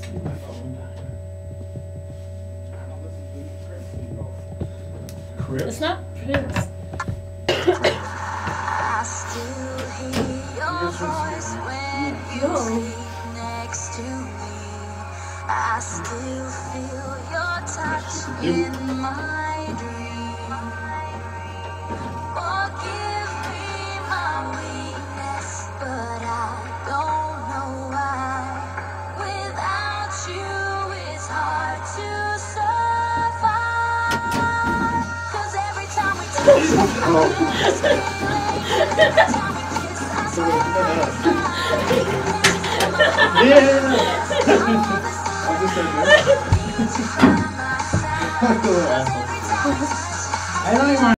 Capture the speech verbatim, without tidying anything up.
Crip? It's not Prince. I still hear your voice when you sleep next to me. I still feel your touch in my dream. Forgive me my weakness, but I don't know why. Without you, it's hard to survive. 'Cause every time we touch, every time we kiss, I swear Yeah! I'm just saying that. I don't even